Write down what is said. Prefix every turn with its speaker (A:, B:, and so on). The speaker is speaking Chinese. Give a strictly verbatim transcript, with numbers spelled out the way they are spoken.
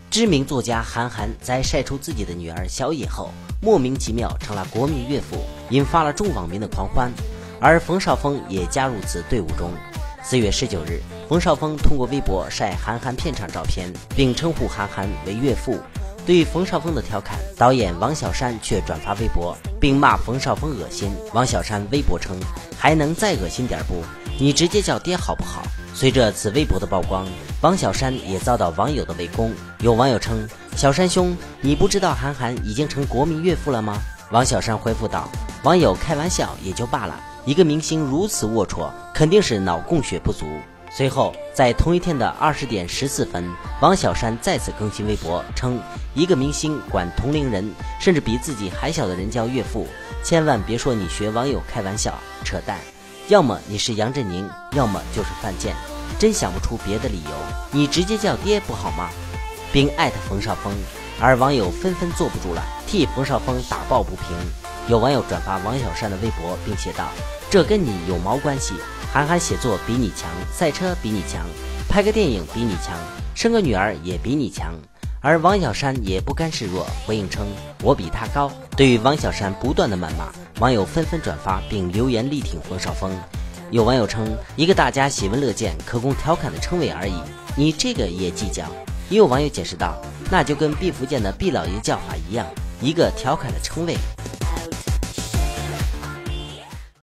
A: 知名作家韩寒在晒出自己的女儿小野后，莫名其妙成了国民岳父，引发了众网民的狂欢，而冯绍峰也加入此队伍中。四月十九日，冯绍峰通过微博晒韩寒片场照片，并称呼韩寒为岳父。对于冯绍峰的调侃，导演王小山却转发微博，并骂冯绍峰恶心。王小山微博称：“还能再恶心点不？你直接叫爹好不好？”随着此微博的曝光，王小山也遭到网友的围攻。有网友称：“小山兄，你不知道韩寒已经成国民岳父了吗？”王小山回复道：“网友开玩笑也就罢了，一个明星如此龌龊，肯定是脑供血不足。”随后，在同一天的二十点十四分，王小山再次更新微博，称一个明星管同龄人，甚至比自己还小的人叫岳父，千万别说你学网友开玩笑，扯淡。要么你是杨振宁，要么就是范建，真想不出别的理由，你直接叫爹不好吗？并艾特冯绍峰，而网友纷纷坐不住了，替冯绍峰打抱不平。有网友转发王小山的微博，并写道：“这跟你有毛关系？韩寒写作比你强，赛车比你强，拍个电影比你强，生个女儿也比你强。”而王小山也不甘示弱，回应称：“我比他高。”对于王小山不断的谩骂，网友纷纷转发并留言力挺冯绍峰。有网友称：“一个大家喜闻乐见、可供调侃的称谓而已，你这个也计较？”也有网友解释道：“那就跟毕福剑的毕老爷叫法一样，一个调侃的称谓。”